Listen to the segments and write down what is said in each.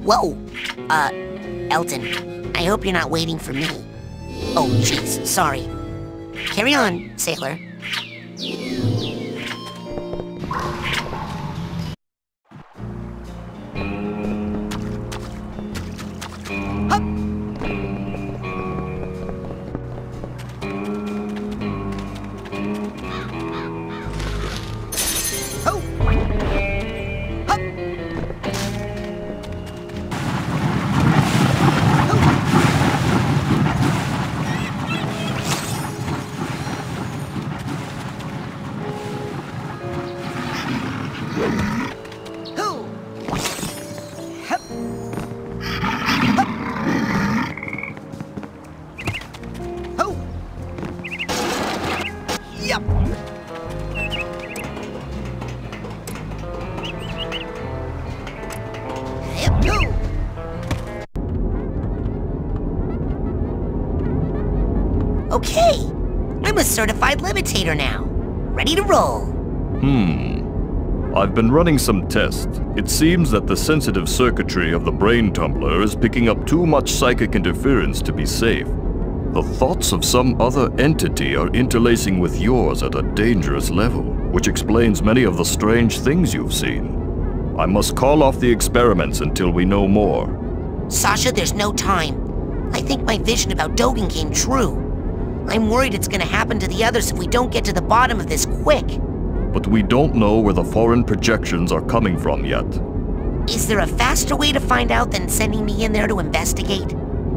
Whoa! Elton, I hope you're not waiting for me. Oh, jeez, sorry. Carry on, sailor. Hup! Ho! Hup! Ho! Hup! Hup! Ho! Yup! Yep, ho! Okay, I'm a certified levitator now. Ready to roll. I've been running some tests. It seems that the sensitive circuitry of the brain tumbler is picking up too much psychic interference to be safe. The thoughts of some other entity are interlacing with yours at a dangerous level, which explains many of the strange things you've seen. I must call off the experiments until we know more. Sasha, there's no time. I think my vision about Dogen came true. I'm worried it's gonna happen to the others if we don't get to the bottom of this quick. But we don't know where the foreign projections are coming from yet. Is there a faster way to find out than sending me in there to investigate?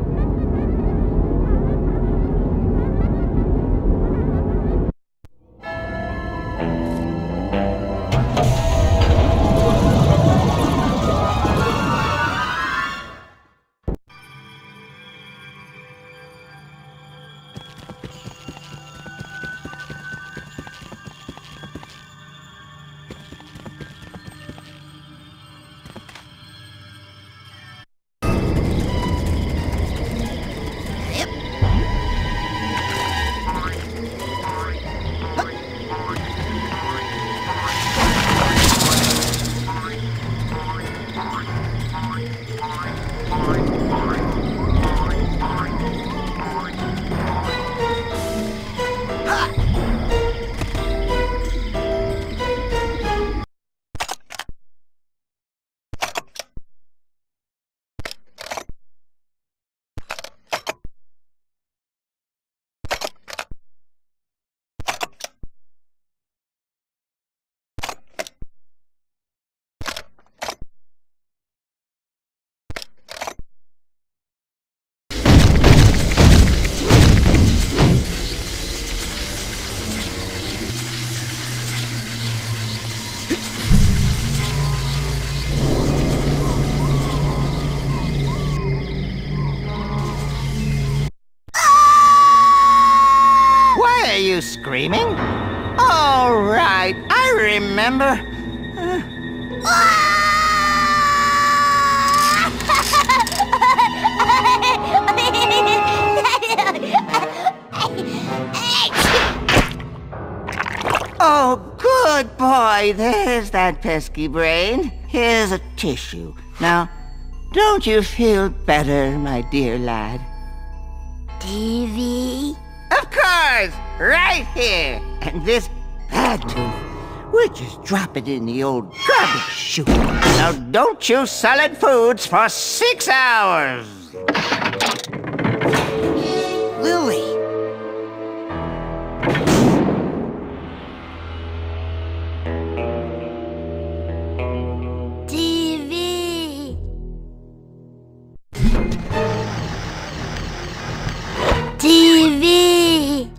Are you screaming? All right, I remember. Oh, good boy. There's that pesky brain. Here's a tissue. Now, don't you feel better, my dear lad? TV? Of course! Right here! And this bad tooth, we'll just drop it in the old garbage chute. Now don't chew solid foods for 6 hours! Lily! TV! TV!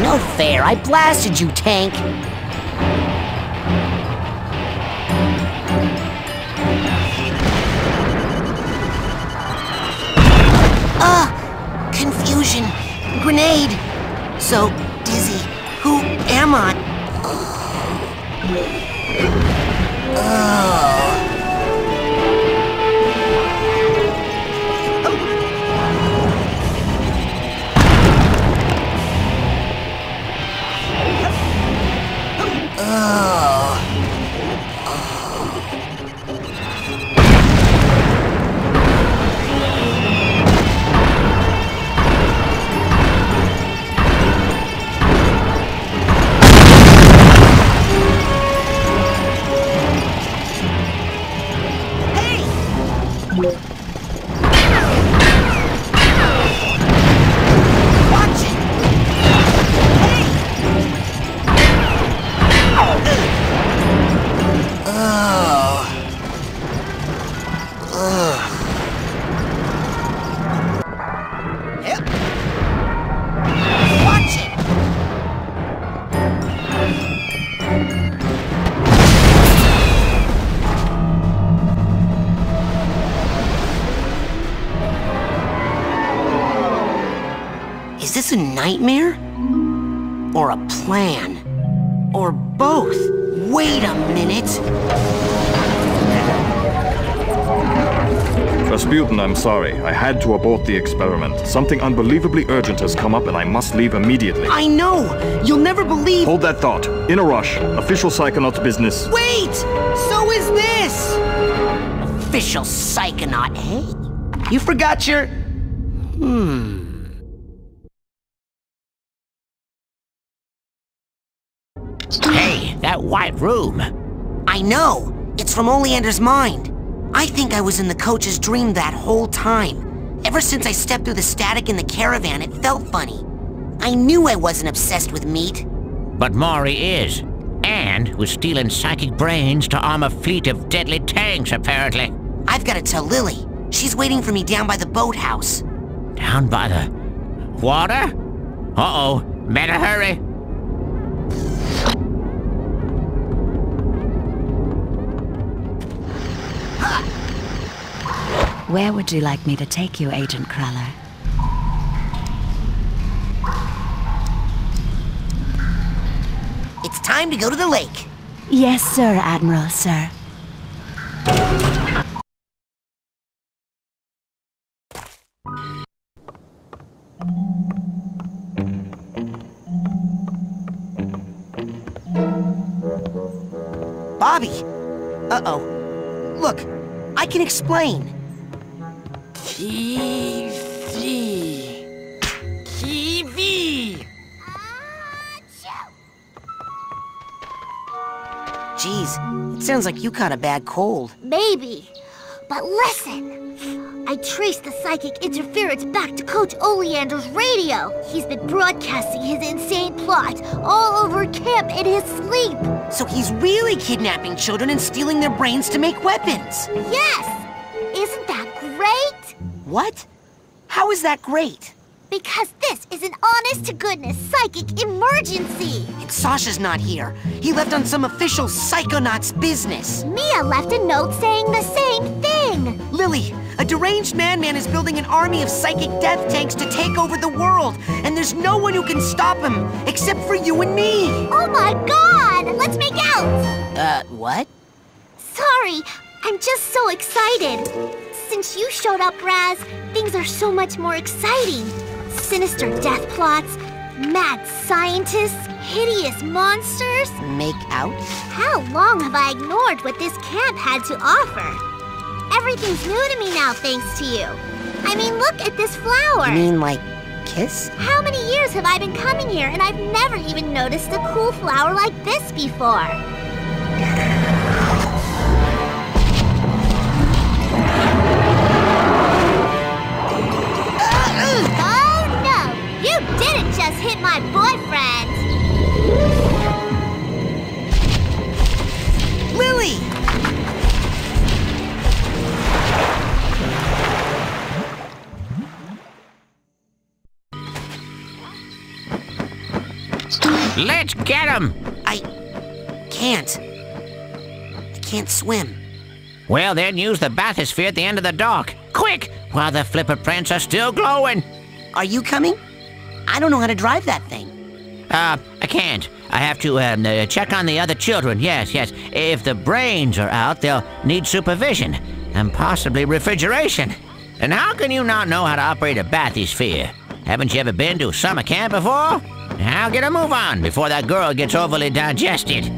No fair, I blasted you, Tank. Confusion. Grenade. So dizzy. Who am I? Is this a nightmare? Or a plan? Or both? Wait a minute! Rasputin, I'm sorry. I had to abort the experiment. Something unbelievably urgent has come up and I must leave immediately. I know! You'll never believe— Hold that thought. In a rush. Official Psychonauts business. Wait! So is this! Official Psychonaut, eh? You forgot your— Hey, that white room. I know! It's from Oleander's mind. I think I was in the coach's dream that whole time. Ever since I stepped through the static in the caravan, it felt funny. I knew I wasn't obsessed with meat. But Maury is. And was stealing psychic brains to arm a fleet of deadly tanks, apparently. I've got to tell Lily. She's waiting for me down by the boathouse. Down by the water? Uh-oh, better hurry. Where would you like me to take you, Agent Cruller? It's time to go to the lake. Yes, sir, Admiral, sir. Bobby! Uh-oh. Look, I can explain. TV! TV! Jeez, it sounds like you caught a bad cold. Maybe. But listen! I traced the psychic interference back to Coach Oleander's radio. He's been broadcasting his insane plots all over camp in his sleep. So he's really kidnapping children and stealing their brains to make weapons. Yes! Isn't that great? What? How is that great? Because this is an honest-to-goodness psychic emergency! And Sasha's not here. He left on some official Psychonauts business. Mia left a note saying the same thing! Lily, a deranged man is building an army of psychic death tanks to take over the world, and there's no one who can stop him, except for you and me! Oh my god! Let's make out! What? Sorry, I'm just so excited. Since you showed up, Raz, things are so much more exciting. Sinister death plots, mad scientists, hideous monsters. Make out? How long have I ignored what this camp had to offer? Everything's new to me now thanks to you. I mean, look at this flower. You mean like kiss? How many years have I been coming here and I've never even noticed a cool flower like this before? Oh no! You didn't just hit my boyfriend! Lily! Let's get him! I can't swim. Well, then use the bathysphere at the end of the dock. Quick, while the flipper prints are still glowing. Are you coming? I don't know how to drive that thing. I can't. I have to check on the other children. Yes. If the brains are out, they'll need supervision and possibly refrigeration. And how can you not know how to operate a bathysphere? Haven't you ever been to summer camp before? Now get a move on before that girl gets overly digested.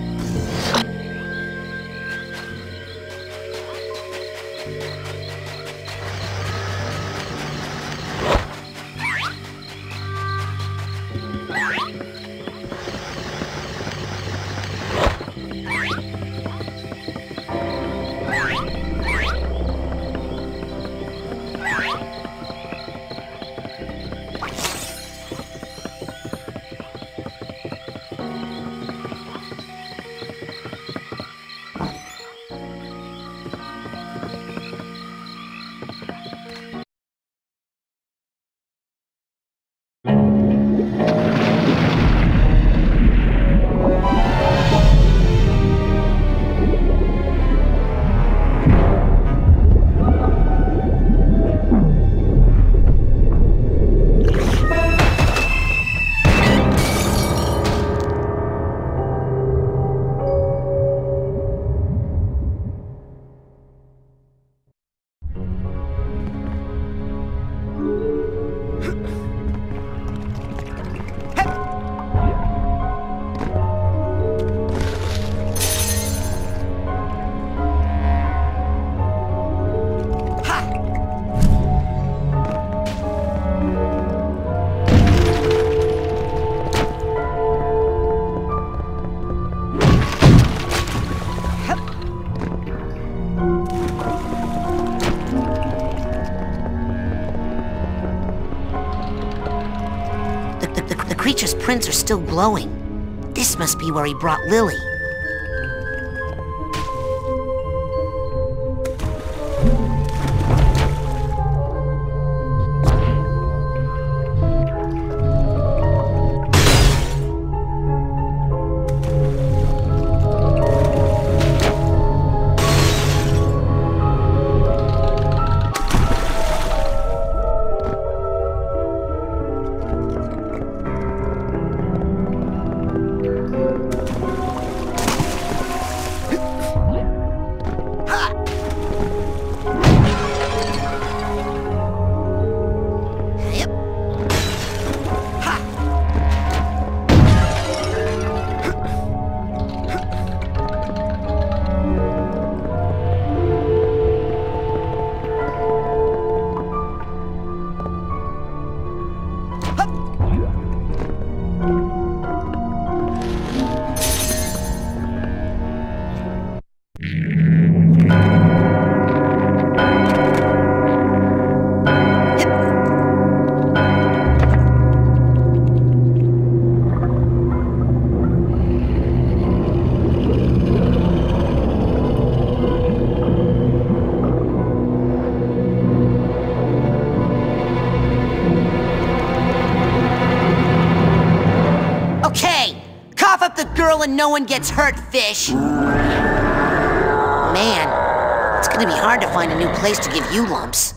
The creature's prints are still glowing. This must be where he brought Lily. The girl and no one gets hurt, fish. Man, it's gonna be hard to find a new place to give you lumps.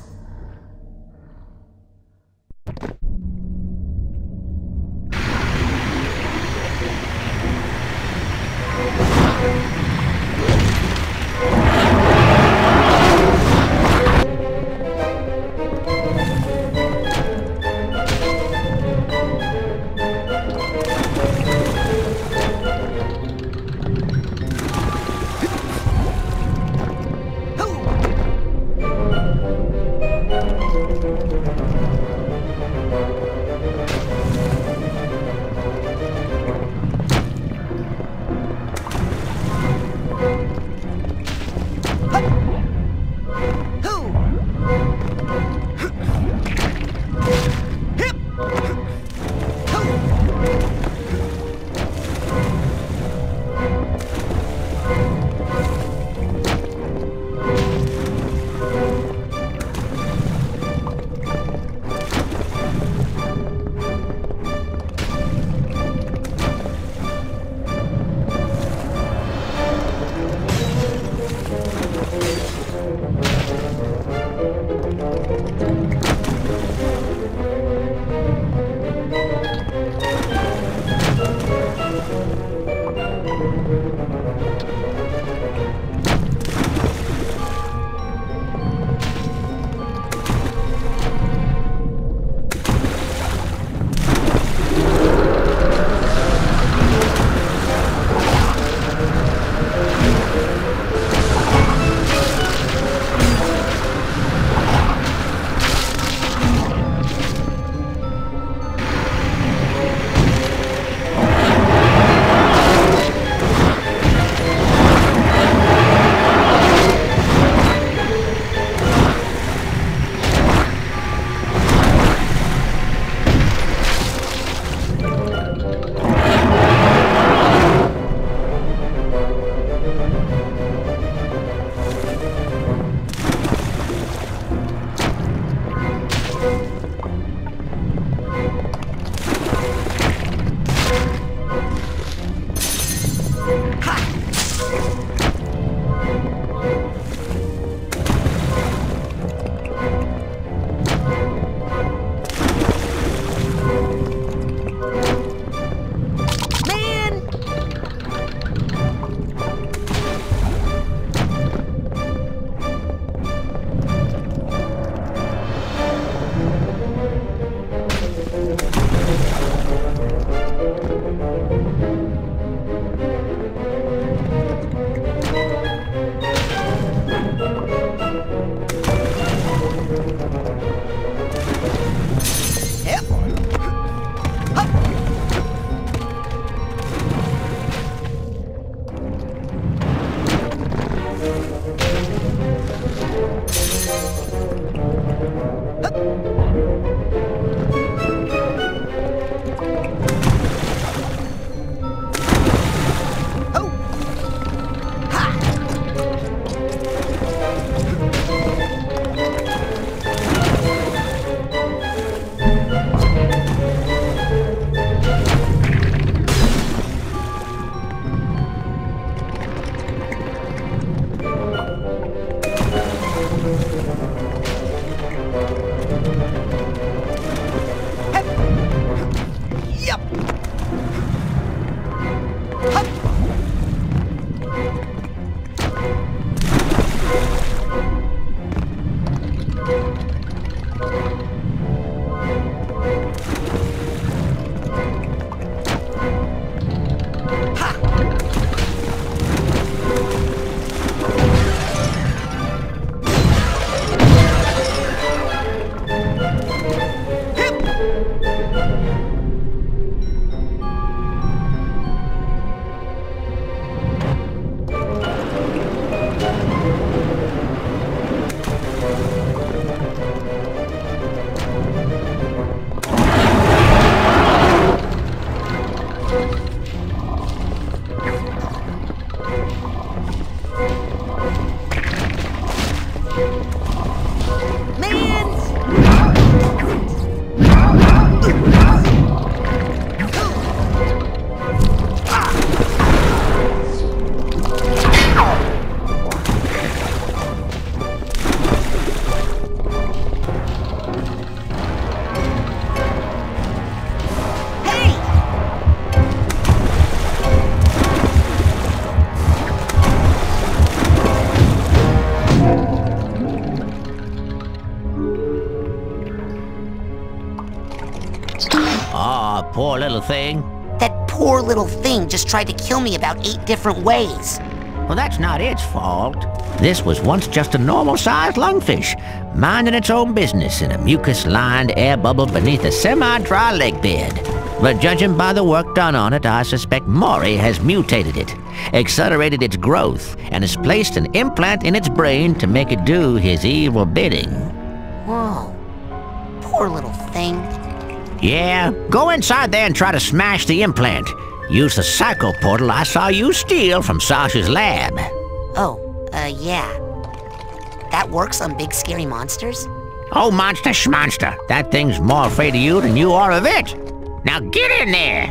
Oh, poor little thing. That poor little thing just tried to kill me about 8 different ways. Well, that's not its fault. This was once just a normal-sized lungfish, minding its own business in a mucus-lined air bubble beneath a semi-dry lake bed. But judging by the work done on it, I suspect Maury has mutated it, accelerated its growth, and has placed an implant in its brain to make it do his evil bidding. Whoa. Poor little thing. Yeah, go inside there and try to smash the implant. Use the psycho portal I saw you steal from Sasha's lab. Oh, yeah. That works on big scary monsters? Oh, monster schmonster. That thing's more afraid of you than you are of it. Now get in there!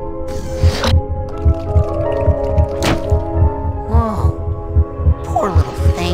Whoa. Poor little thing.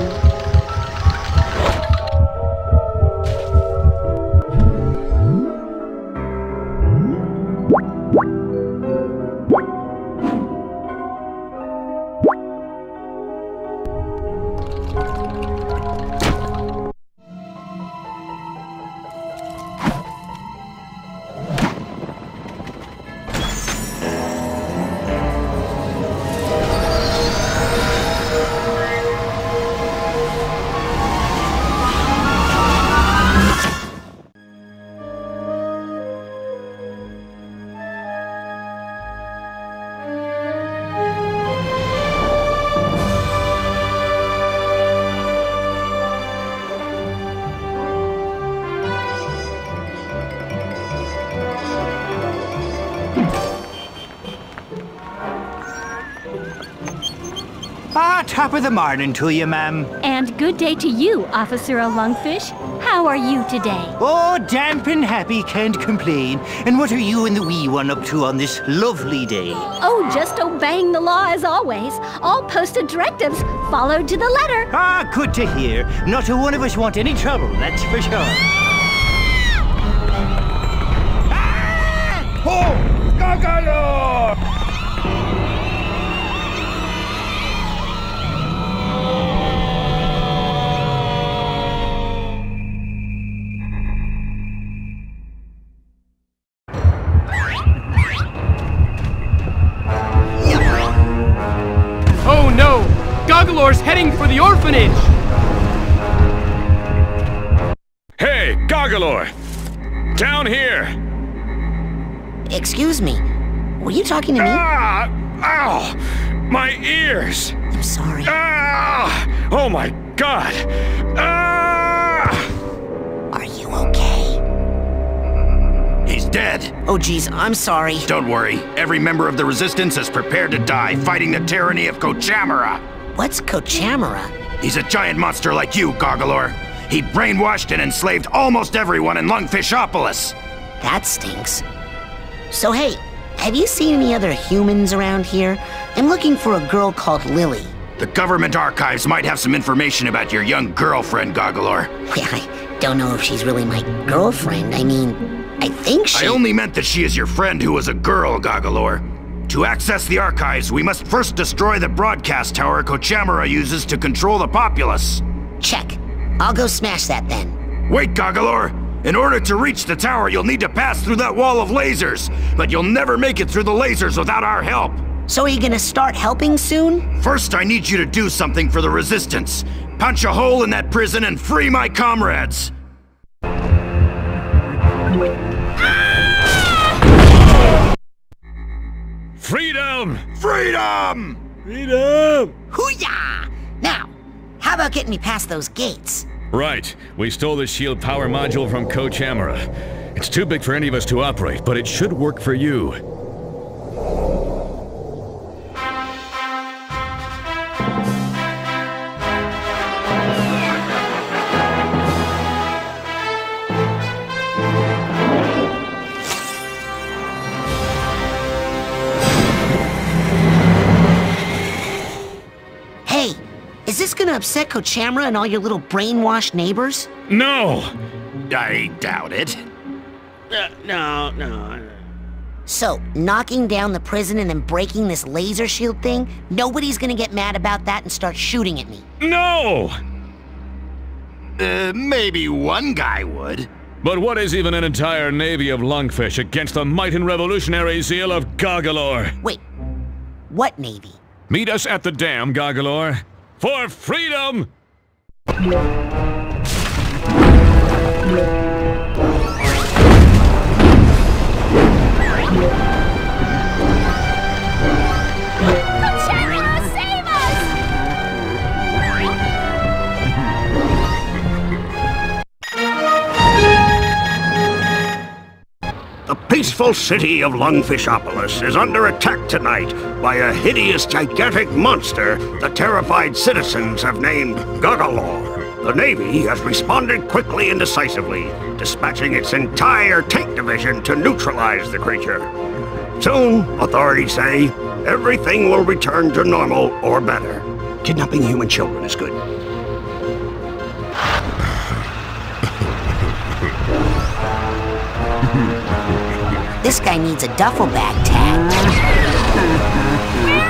Top of the morning to you, ma'am. And good day to you, Officer Lungfish. How are you today? Oh, damp and happy, can't complain. And what are you and the wee one up to on this lovely day? Oh, just obeying the law as always. All posted directives followed to the letter. Ah, good to hear. Not a one of us want any trouble, that's for sure. Ah! Oh, Goggalor! Goggalor's heading for the orphanage! Hey, Goggalor! Down here! Excuse me, were you talking to me? Ah! Ow! My ears! I'm sorry. Ah! Oh my god! Ah! Are you okay? He's dead. Oh geez, I'm sorry. Don't worry. Every member of the Resistance is prepared to die fighting the tyranny of Kochamara. What's Kochamara? He's a giant monster like you, Goggalor. He brainwashed and enslaved almost everyone in Lungfishopolis. That stinks. So hey, have you seen any other humans around here? I'm looking for a girl called Lily. The government archives might have some information about your young girlfriend, Goggalor. Yeah, I don't know if she's really my girlfriend. I mean, I think she... I only meant that she is your friend who was a girl, Goggalor. To access the archives, we must first destroy the broadcast tower Kochamara uses to control the populace. Check. I'll go smash that then. Wait, Goggalor! In order to reach the tower, you'll need to pass through that wall of lasers, but you'll never make it through the lasers without our help. So are you gonna start helping soon? First, I need you to do something for the Resistance. Punch a hole in that prison and free my comrades. Freedom! Freedom! Freedom! Hoo-yah! Now, how about getting me past those gates? Right. We stole the shield power module from Kochamara. It's too big for any of us to operate, but it should work for you. Is this gonna upset Kochamara and all your little brainwashed neighbors? No! I doubt it. No. So, knocking down the prison and then breaking this laser shield thing, nobody's gonna get mad about that and start shooting at me. No! Maybe one guy would. But what is even an entire navy of lungfish against the might and revolutionary zeal of Goggalor? Wait, what navy? Meet us at the dam, Goggalor, for freedom! Coachella, save us! The peaceful city of Lungfishopolis is under attack tonight by a hideous, gigantic monster the terrified citizens have named Goggalor. The Navy has responded quickly and decisively, dispatching its entire tank division to neutralize the creature. Soon, authorities say, everything will return to normal or better. Kidnapping human children is good. This guy needs a duffel bag tag.